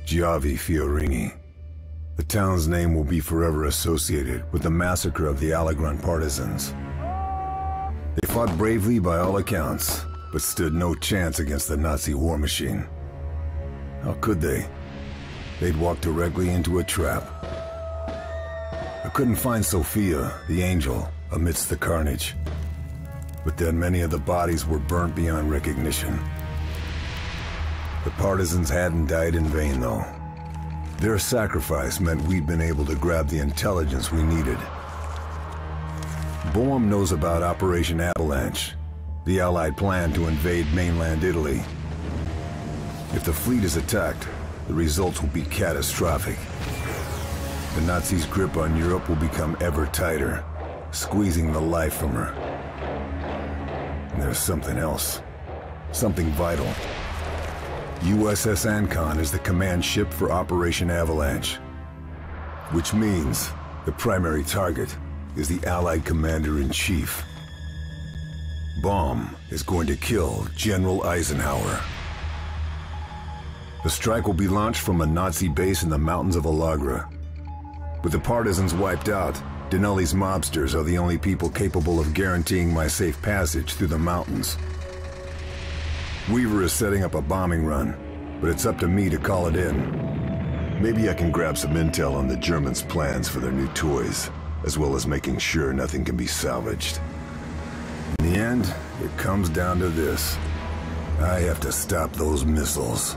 Giavi Fiorini. The town's name will be forever associated with the massacre of the Allagra partisans. They fought bravely by all accounts, but stood no chance against the Nazi war machine. How could they? They'd walked directly into a trap. I couldn't find Sophia, the angel, amidst the carnage. But then many of the bodies were burnt beyond recognition. The partisans hadn't died in vain, though. Their sacrifice meant we'd been able to grab the intelligence we needed. Boehm knows about Operation Avalanche, the Allied plan to invade mainland Italy. If the fleet is attacked, the results will be catastrophic. The Nazis' grip on Europe will become ever tighter, squeezing the life from her. And there's something else. Something vital. USS Ancon is the command ship for Operation Avalanche. Which means the primary target is the Allied Commander-in-Chief. Bomb is going to kill General Eisenhower. The strike will be launched from a Nazi base in the mountains of Allagra. With the partisans wiped out, Denelli's mobsters are the only people capable of guaranteeing my safe passage through the mountains. Weaver is setting up a bombing run, but it's up to me to call it in. Maybe I can grab some intel on the Germans' plans for their new toys, as well as making sure nothing can be salvaged. In the end, it comes down to this. I have to stop those missiles.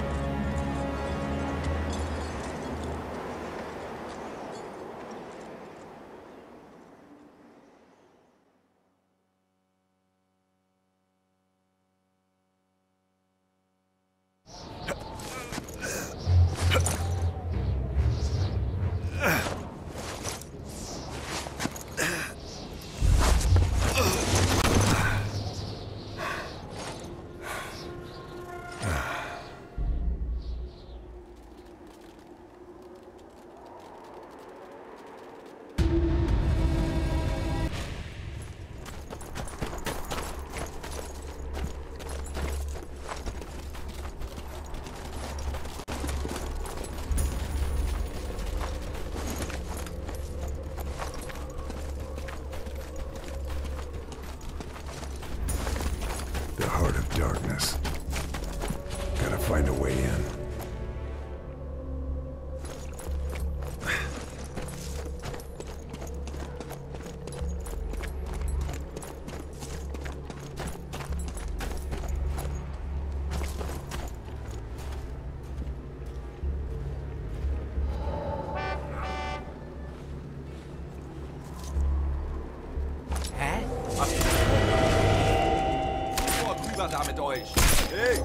The heart of darkness. Gotta find a way in. Da mit euch! Hey!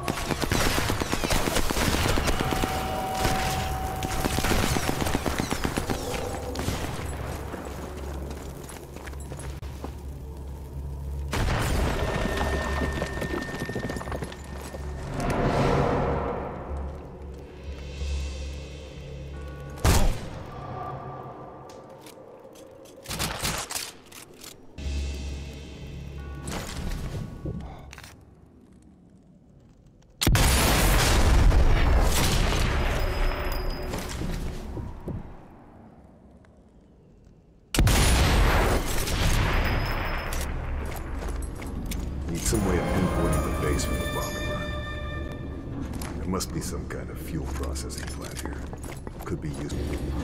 Some way of pinpointing the base from the bombing run. There must be some kind of fuel processing plant here. Could be useful.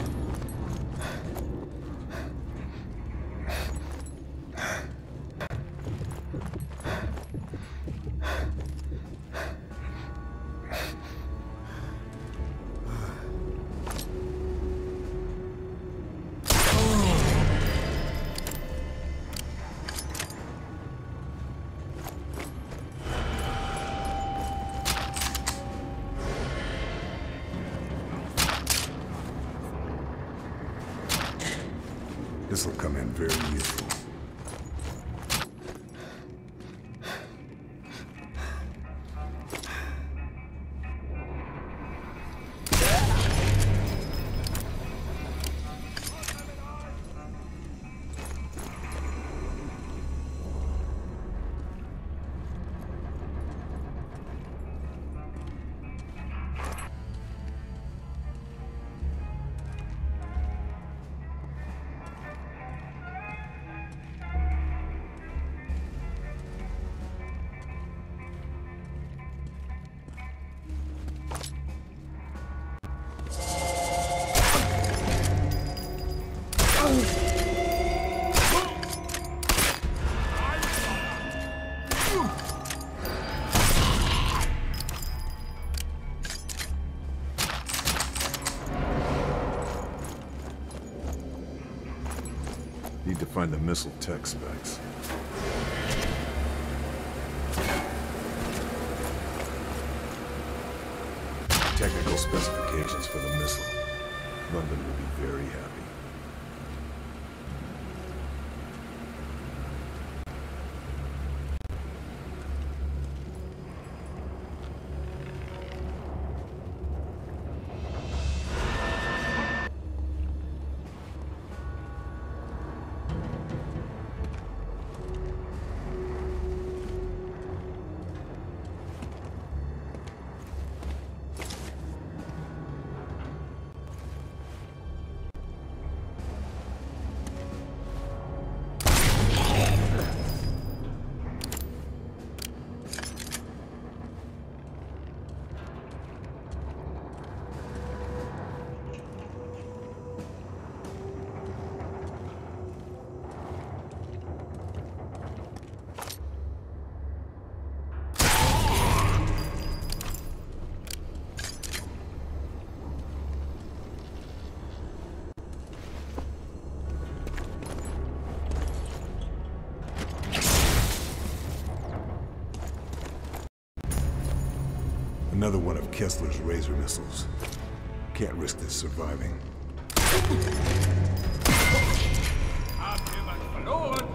This will come in very useful. Need to find the missile tech specs. Technical specifications for the missile. London will be very happy. Another one of Kessler's Razor missiles. Can't risk this surviving. Hat jemand verloren?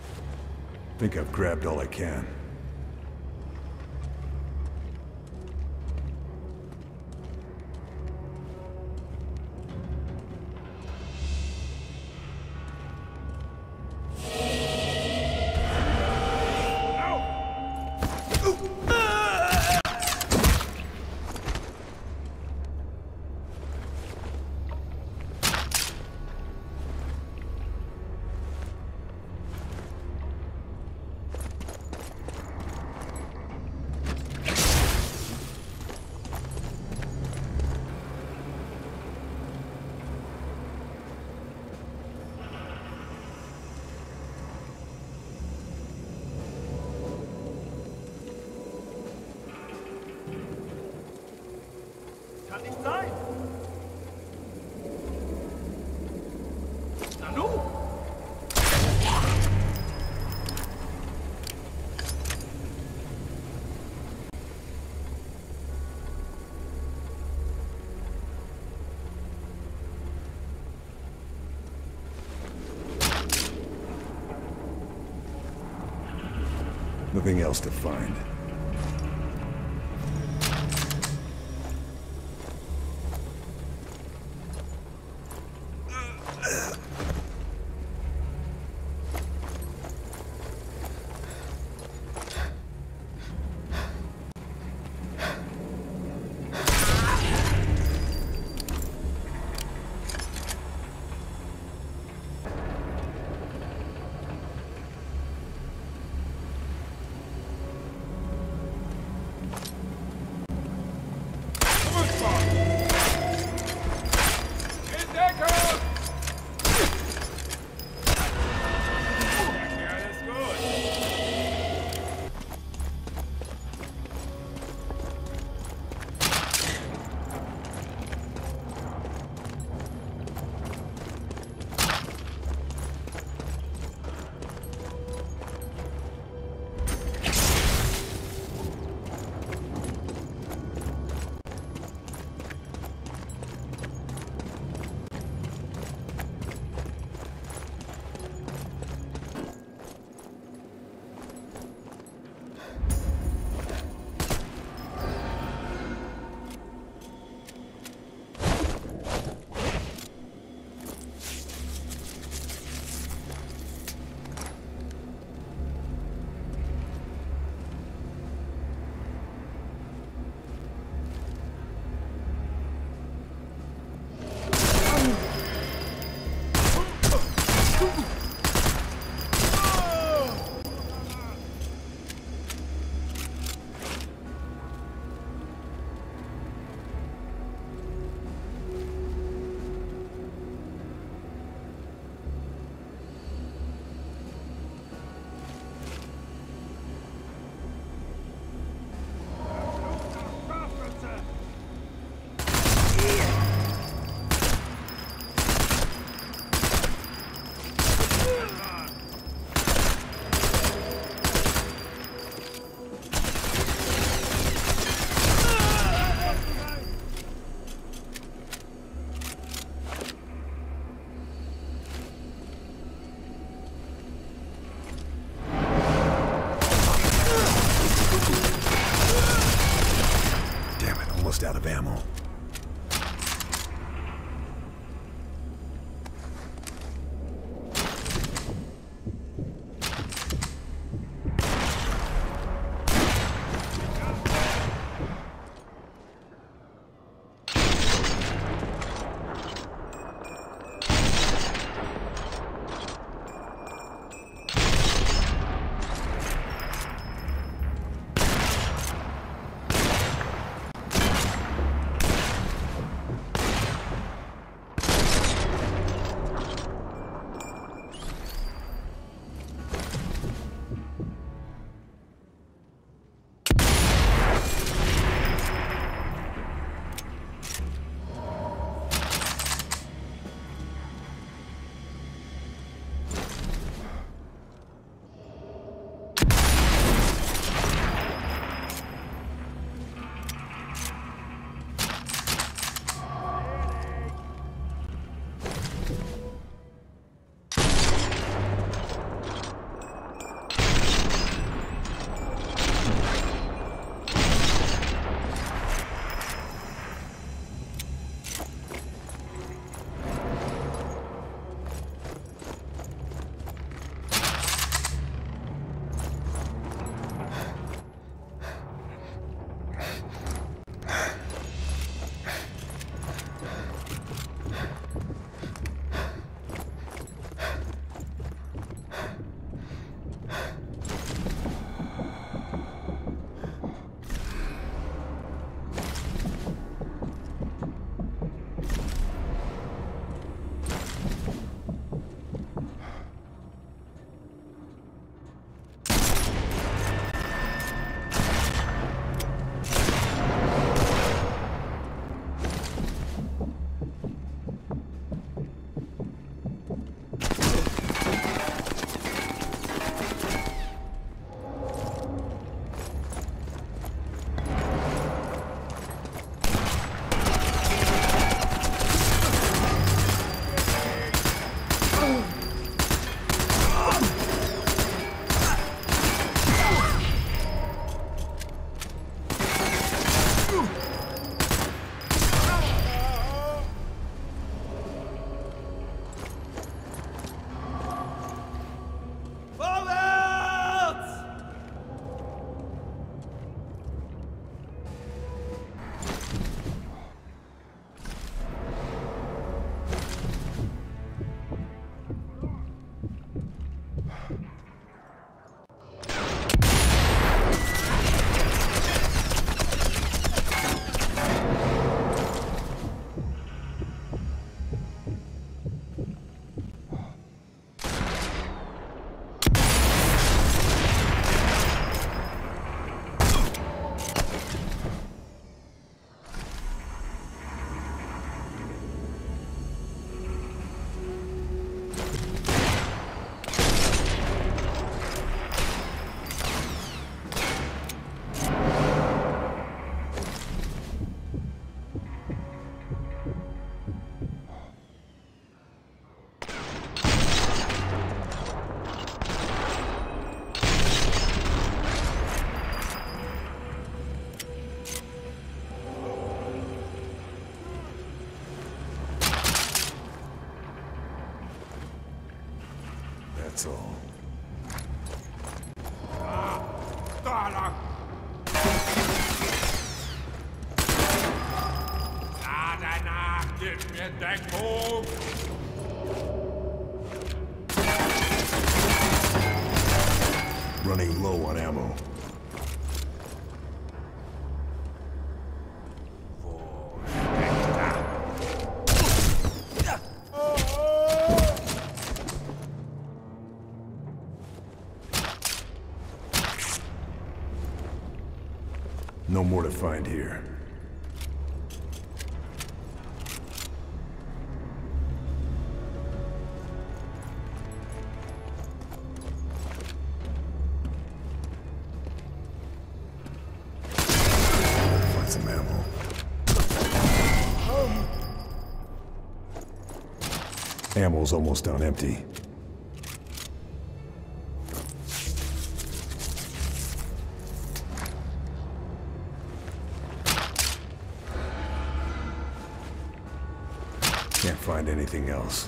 Think I've grabbed all I can. Kann nicht sein. Nanu? Nothing else to find. Out of ammo. that's all. Dollar! Na, danach, gib mir Deckung! Running low on ammo. No more to find here. Find some ammo. Ammo's almost down empty. Can't find anything else.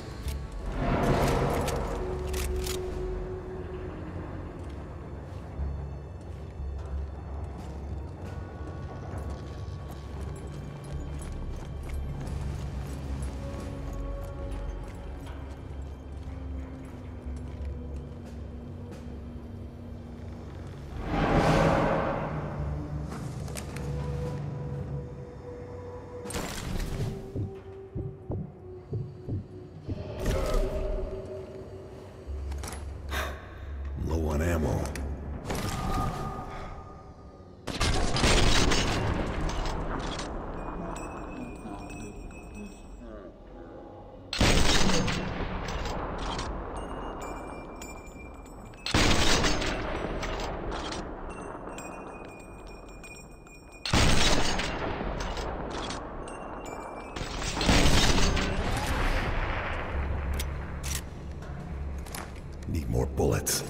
Low on ammo. Need more bullets.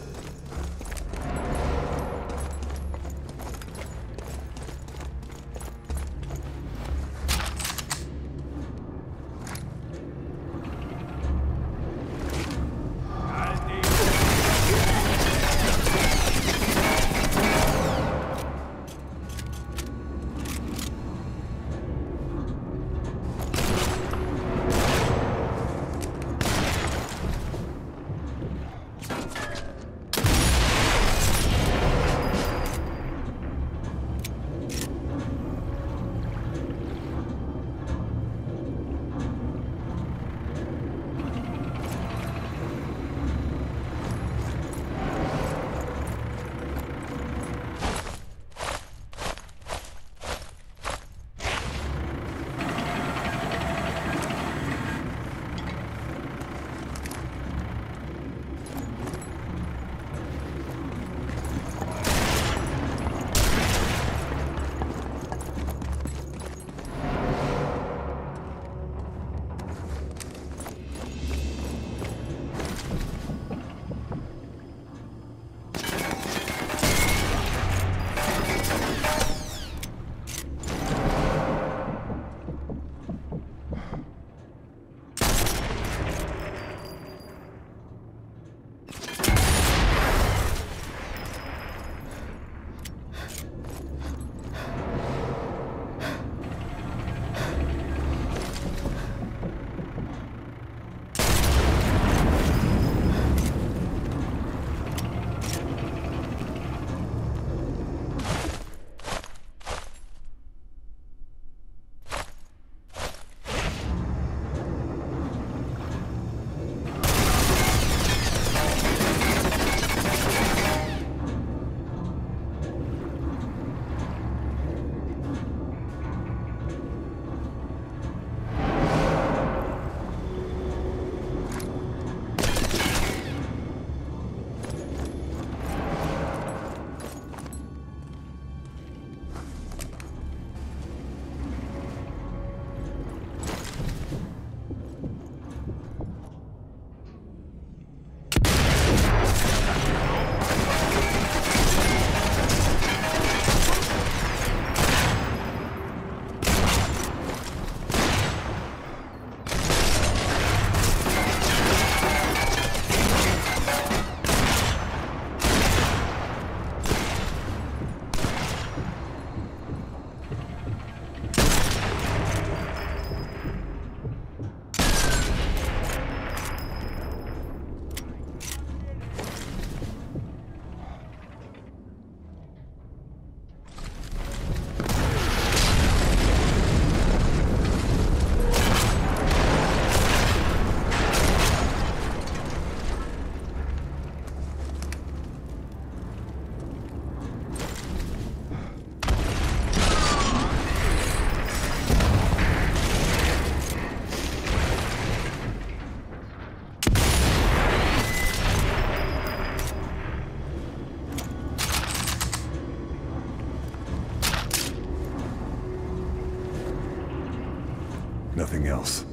Nothing else.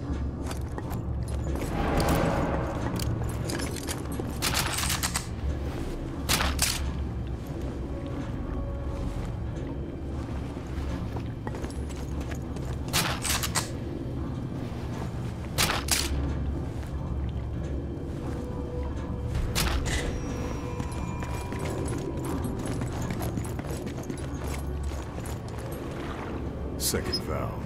Second valve.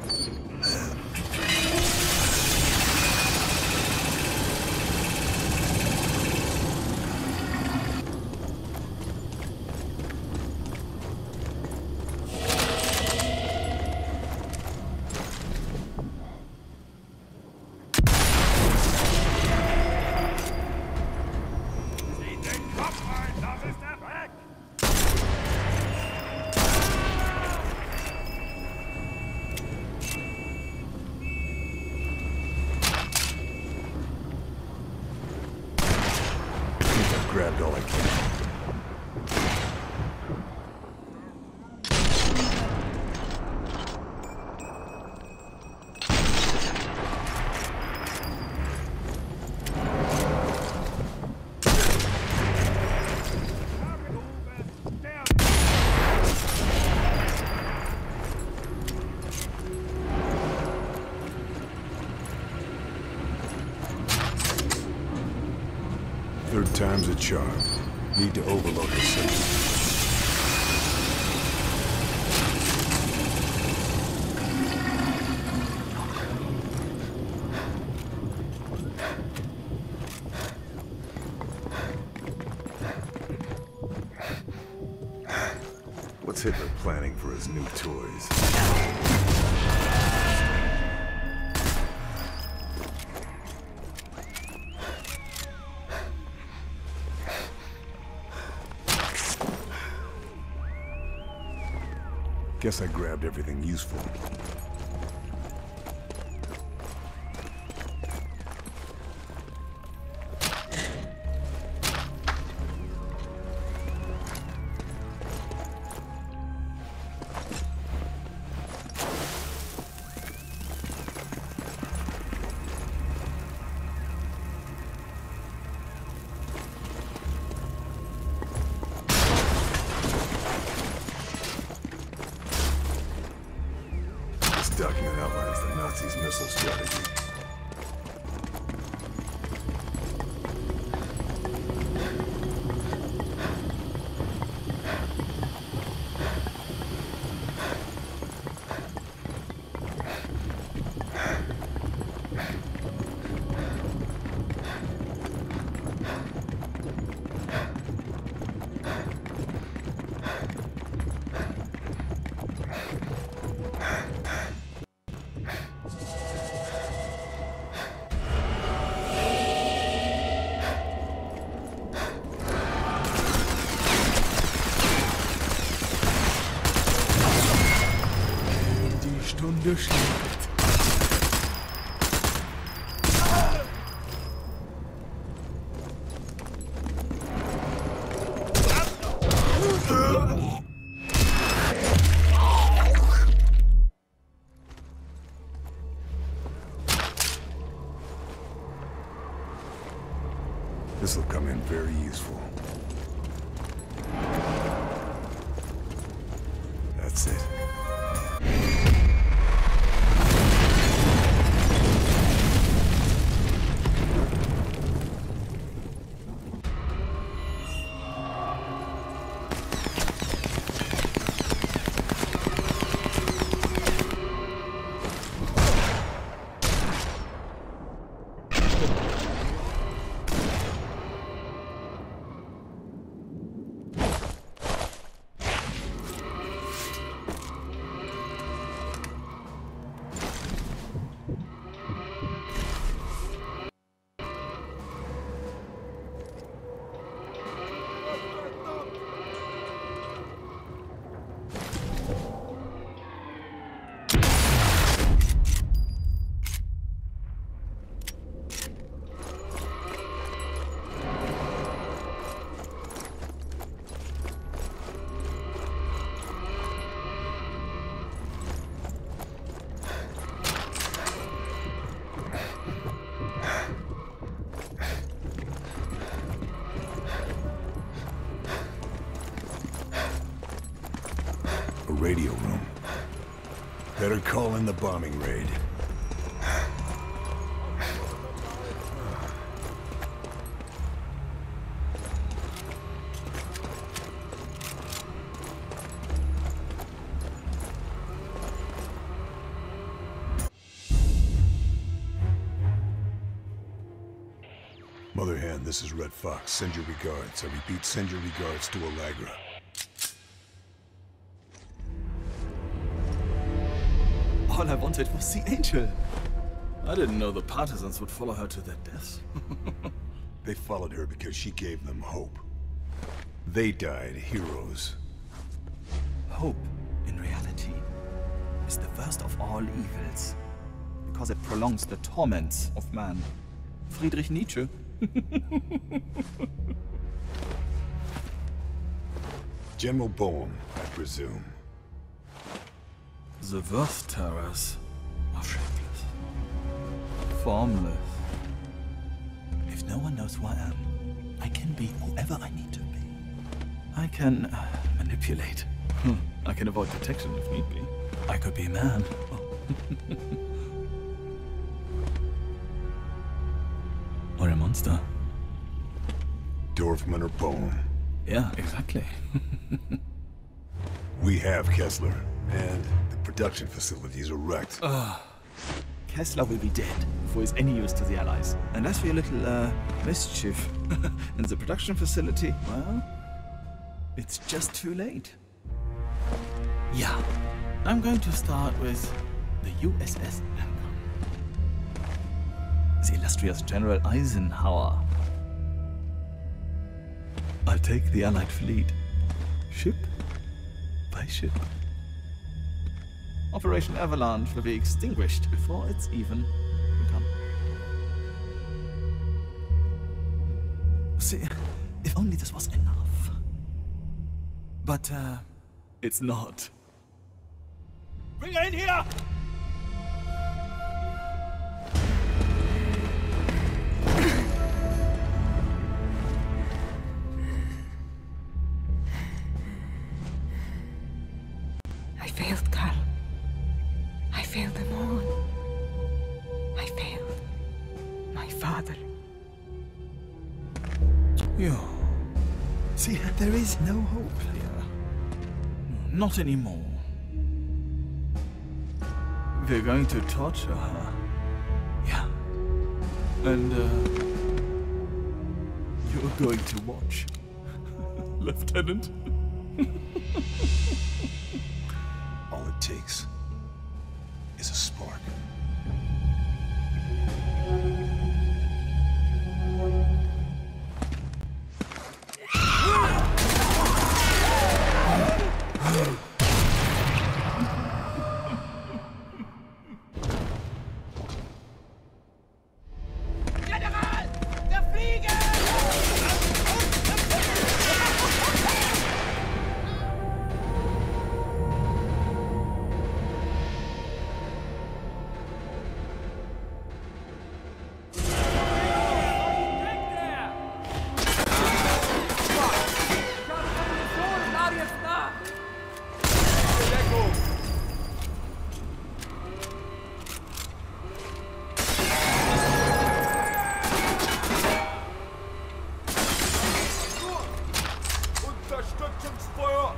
Grabbed all I can. Third time's a charm. Need to overload this section. What's Hitler planning for his new toys? Guess I grabbed everything useful. This document outlines the Nazis' missile strategy. Stunde schlägt. This will come in very useful. That's it. radio room. Better call in the bombing raid. Mother Hen, this is Red Fox. Send your regards. I repeat, send your regards to Allagra. All I wanted was the angel. I didn't know the partisans would follow her to their deaths. They followed her because she gave them hope. They died heroes. Hope, in reality, is the worst of all evils, because it prolongs the torments of man. Friedrich Nietzsche. General Boehm, I presume. The worst terrors are shapeless, formless. If no one knows who I am, I can be whoever I need to be. I can manipulate. I can avoid detection if need be. I could be a man. Or a monster. Dorfman or Boehm. Yeah, exactly. We have Kessler, and the production facilities are wrecked. Kessler will be dead before he's any use to the Allies. And as for your little, mischief in the production facility, well, it's just too late. Yeah, I'm going to start with the USS Lincoln. The illustrious General Eisenhower. I'll take the Allied fleet, ship by ship. Operation Avalanche will be extinguished before it's even begun. See, if only this was enough. But, it's not. Bring her in here! I failed, Carl. I failed them all. I failed my father. Yeah. See, there is no hope here. Not anymore. We're going to torture her. Yeah. And, you're going to watch. Lieutenant. All it takes is a spark. General! Der Flieger! Unterstützungsfeuer!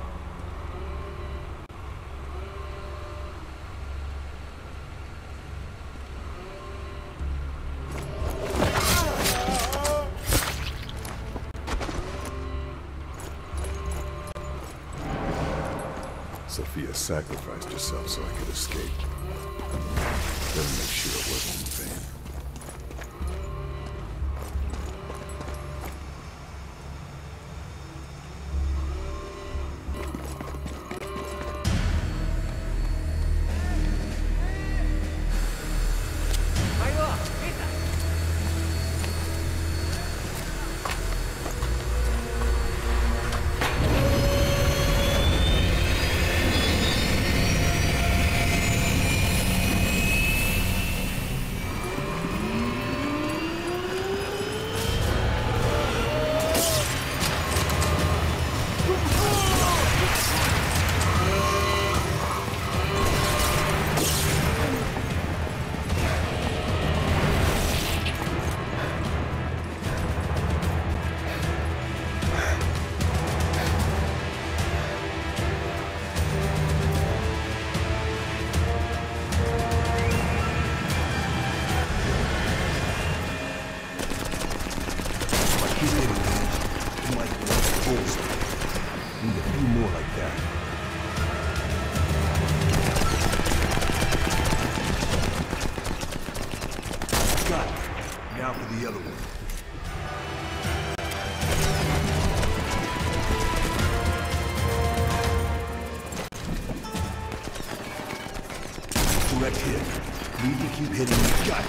Sophia sacrificed herself so I could escape. Better make sure it wasn't in vain. the other one. Direct hit. Need to keep hitting the gut.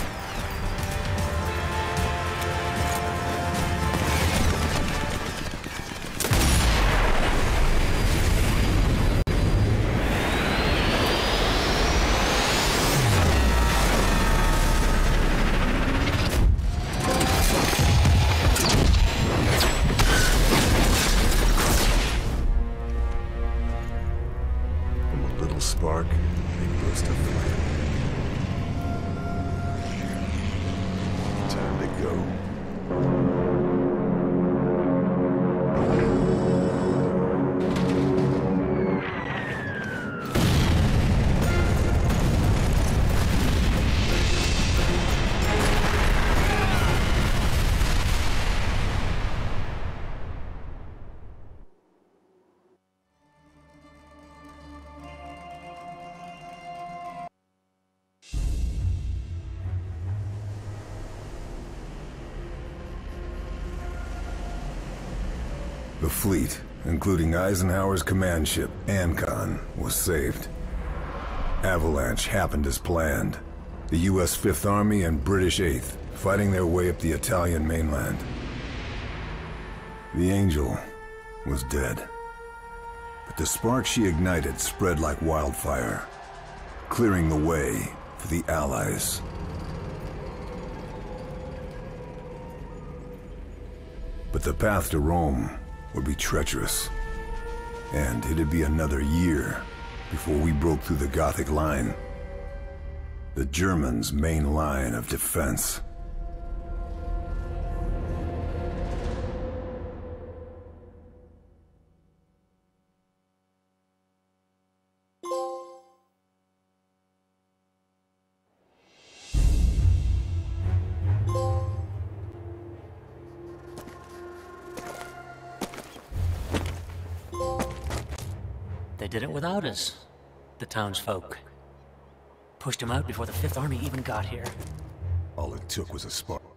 Spark, big burst of flame. Time to go. The fleet, including Eisenhower's command ship, Ancon, was saved. Avalanche happened as planned. The U.S. Fifth Army and British Eighth fighting their way up the Italian mainland. The Angel was dead. But the spark she ignited spread like wildfire, clearing the way for the Allies. But the path to Rome would be treacherous, and it'd be another year before we broke through the Gothic line, the Germans' main line of defense. They did it without us, the townsfolk. Pushed them out before the Fifth Army even got here. All it took was a spark.